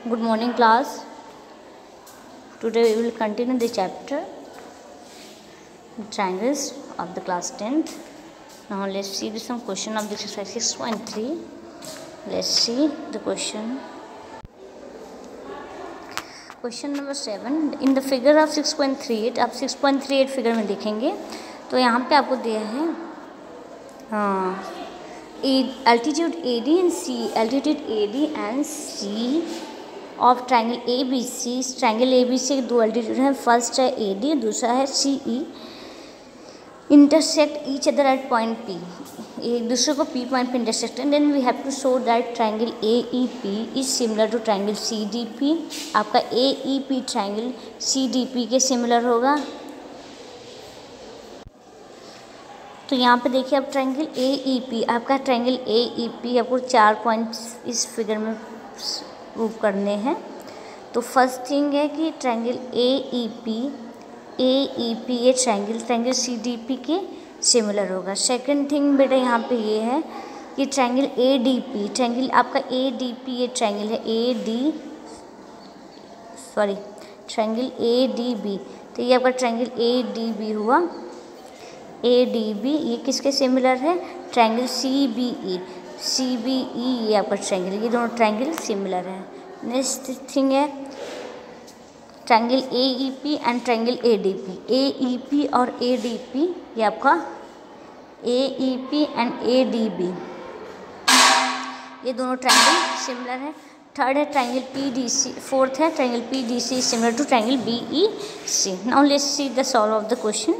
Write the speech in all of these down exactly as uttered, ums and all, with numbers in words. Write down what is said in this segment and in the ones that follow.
Good morning, class. Today we will continue the chapter triangles of the class tenth. Now let's see some question of the exercise six point three. Let's see the question. Question number seven. In the figure of six point three eight, आप six point three eight figure में देखेंगे तो यहाँ पे आपको दिया है altitude A D and C, altitude A D and C of triangle A B C. Triangle A B C के दो एल्टीट्यूड हैं, फर्स्ट है ए डी, दूसरा है C E. Intersect each other at point P, एक दूसरे को P point पे इंटरसेक्ट है. Then we have to show that triangle A E P is similar to triangle C D P. आपका A E P triangle C D P के similar होगा. तो यहाँ पे देखिए आप ट्राइंगल ए ई पी, आपका ट्राइंगल ए ई पी आपको चार पॉइंट्स इस फिगर में प्रूव करने हैं. तो फर्स्ट थिंग है कि triangle A E P A E P ये triangle triangle C D P के सिमिलर होगा. सेकंड थिंग बेटा यहाँ पे ये है कि triangle A D P triangle आपका ए डी पी ये ट्रायंगल है A D sorry triangle A D B. तो ये आपका ट्रायंगल ए डी बी हुआ. ए डी बी ये किसके सिमिलर है? Triangle C B E C B E ये आपका ट्रायंगल, ये दोनों ट्रायंगल सिमिलर है. नेक्स्ट थिंग है triangle A E P and triangle A D P. A E P और ए डी पी ये आपका A E P and A D B ये दोनों ट्रायंगल सिमिलर है. थर्ड है triangle P D C. Fourth है triangle P D C similar to triangle B E C. Now let's see the solve of the question.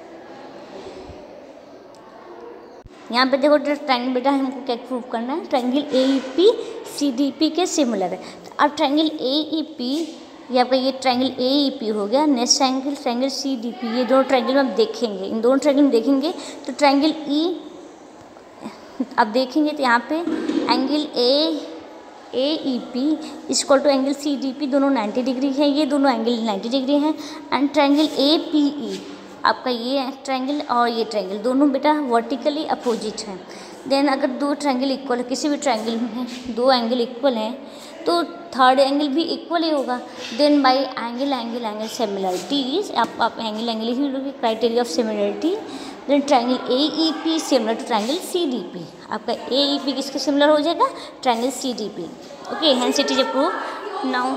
यहाँ पे देखो triangle बेटा हमको क्या प्रूव करना है? Triangle A E P C D P के सिमिलर है. तो अब ट्रायंगल ए ई पी ये आपका ये ट्रायंगल ए ई पी हो गया. Next triangle triangle C D P, ये दोनों ट्रायंगल में आप देखेंगे, इन दोनों ट्रायंगल में देखेंगे तो ट्रायंगल ई अब देखेंगे तो यहाँ पे angle A A E P equal to angle C D P दोनों नाइन्टी डिग्री है, ये दोनों एंगल नाइन्टी डिग्री हैं. And triangle A P E आपका ये ट्रायंगल और ये ट्रायंगल दोनों बेटा वर्टिकली अपोजिट हैं. देन अगर दो ट्रायंगल इक्वल है, किसी भी ट्रायंगल में दो एंगल इक्वल हैं तो थर्ड एंगल भी इक्वल ही होगा. Then by angle angle angle similarities आप आप एंगल एंगल ही लोगे, criteria of similarity. Then triangle A E P similar to triangle C D P. आपका ए ई पी किसके सिमिलर हो जाएगा? Triangle C D P. Okay, hence it is approved. Now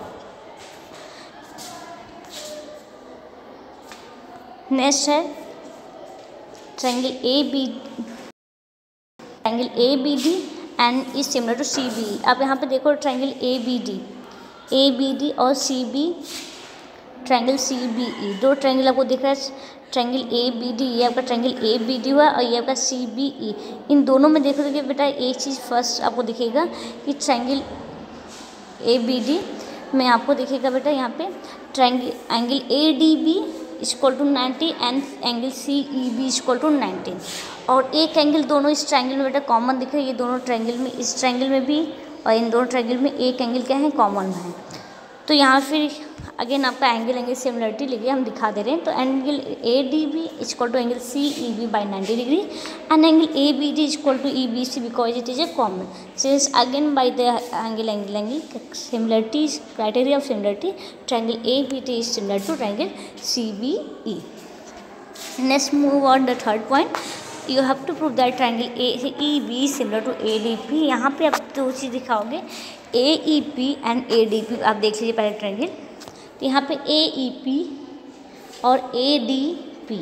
next है triangle A B triangle A B D and is similar to C B. आप यहाँ पे देखो triangle A B D A B D और C B triangle C B E दो triangle आपको दिख रहा है. ट्रायंगल ए बी डी ये आपका ट्रायंगल ए बी डी हुआ और ये आपका सी बी ई. इन दोनों में देखो देखिए बेटा एक चीज़ फर्स्ट आपको दिखेगा कि ट्रायंगल ए बी डी में आपको दिखेगा बेटा यहाँ पे triangle angle A D B equal to ninety and angle C E B equal to nineteen. और एक एंगल दोनों इस ट्रायंगल में बेटा कॉमन दिख रहा है, ये दोनों ट्रायंगल में इस ट्रायंगल में भी और इन दोनों ट्रायंगल में एक एंगल क्या है? कॉमन है. तो यहाँ फिर अगेन आपका एंगल एंगल सिमिलरिटी लिखिए, हम दिखा दे रहे हैं. तो angle A D B equal to angle C E B by ninety degree and angle A B D equal to E B C because it is a common. Since again by the angle angle angle similarity criteria of similarity triangle A B D is similar to triangle C B E. Next move on the third point. You have to prove that triangle A E B similar to A D P. यहाँ पे आप दो चीज़ दिखाओगे A E P and A D P. आप देख लीजिए पहले ट्रायंगल. तो यहाँ पे ए ई पी और A D P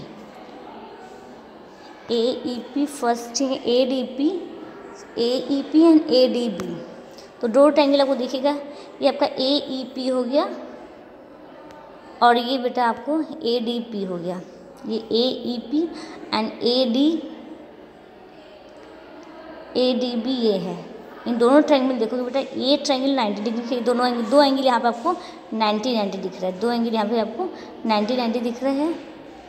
A E P first है A D P A E P and A D B. तो दो ट्रायंगल आपको दिखेगा, ये आपका ए ई पी हो गया और ये बेटा आपको ए डी पी हो गया. ये A E P and A D A D B ये है. इन दोनों ट्रायंगल देखोगे बेटा ये ट्रायंगल नाइन्टी डिग्री के दोनों एंगल दो एंगल यहाँ पे आपको नाइन्टी नाइन्टी दिख रहा है. दो एंगल यहाँ पे आपको नाइन्टी नाइन्टी दिख रहे हैं.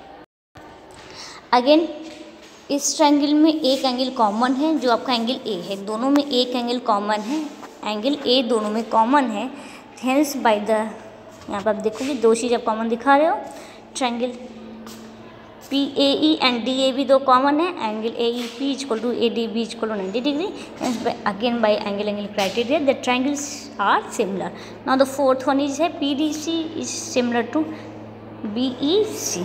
अगेन इस ट्रायंगल में एक एंगल कॉमन है जो आपका एंगल ए है. दोनों में एक एंगल कॉमन है, एंगल ए दोनों में कॉमन है. हेंस बाय द यहाँ पर आप देखोगे दो चीज़ आप कॉमन दिखा रहे हो. Triangle P A E and D A B दो कॉमन है, angle A E P is equal to A D B is equal to ninety degree, again by angle angle criteria the triangles are similar. Now the fourth one is है P D C is similar to B E C.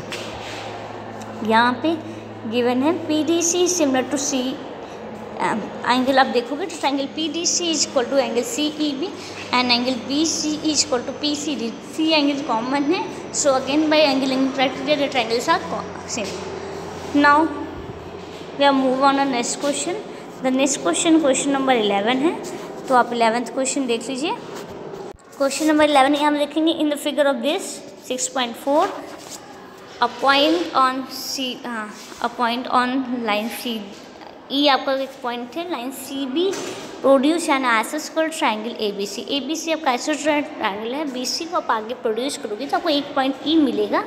यहाँ पे given है P D C similar to C angle, आप देखोगे तो triangle P D C is equal to angle C E B and angle B C is equal to P C D. C angle common है, so again by angle angle criteria the triangles are same. Now we are move on a next question. The next question question number eleven है, तो आप eleventh question देख लीजिए। Question number eleven यहाँ हम देखेंगे in the figure of this six point four a point on C a point on line C E, आपका एक पॉइंट है line C B produce an आइसोस्केल triangle A B C. A B C आपका आइसोस्केल triangle है, B C को आप आगे प्रोड्यूस करोगे तो आपको एक पॉइंट ई मिलेगा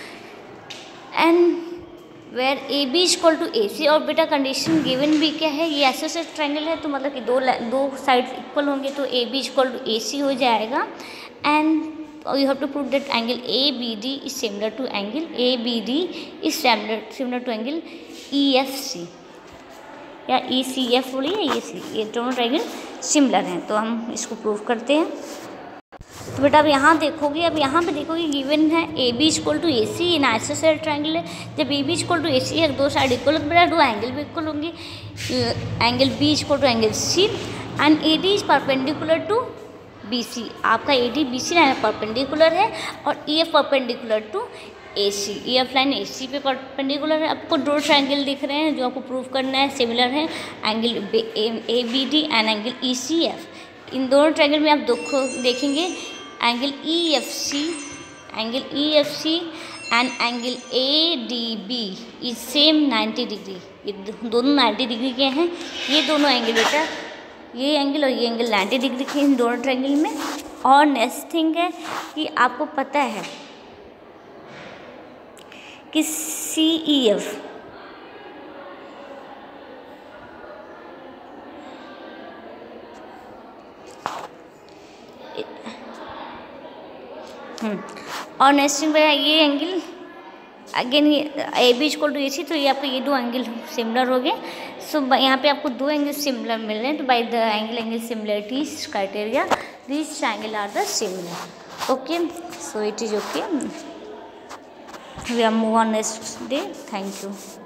and where A B is equal to A C. और बेटा कंडीशन गिवन भी क्या है, ये आइसोस्केल ट्रायंगल है तो मतलब कि दो दो साइड इक्वल होंगे तो A B is equal to A C हो जाएगा and you have to prove that angle A B D is similar to angle A B D is similar similar to angle E F C या E C F बोलिए या E C, ये दोनों triangle similar हैं, तो हम इसको prove करते हैं। तो बेटा अब यहाँ देखोगे, अब यहाँ पे देखोगे गिवन है A B equal to A C in isosceles triangle है। जब A B equal to A C है, दो साइड इक्वल होंगे बेटा, दो एंगल भी इक्वल होंगे, angle B equal to angle C and A D is perpendicular to B C. आपका A D B C line perpendicular है और E F perpendicular to A C. E F line A C पे perpendicular है। आपको दो triangle दिख रहे हैं जो आपको प्रूव करना है सिमिलर है, angle A B D and angle E C F. इन दोनों ट्रायंगल में आप देखो देखेंगे angle E F C angle E F C and angle A D B is same ninety degree. ये दोनों नाइन्टी डिग्री के हैं, ये दोनों एंगल बेटा, ये एंगल और ये एंगल नाइन्टी डिग्री के इन दोनों ट्रायंगल में। और नेक्स्ट थिंग है कि आपको पता है कि सी ई एफ और नेक्स्ट थिंग ये angle again A B equal to A C, तो ये आपको ये दो एंगल सिमिलर हो गए। सो यहाँ पे आपको दो एंगल सिमिलर मिल रहे हैं, तो by the angle angle similarities criteria this triangle are the similar. Okay, so it is okay, we are move on next day. Thank you.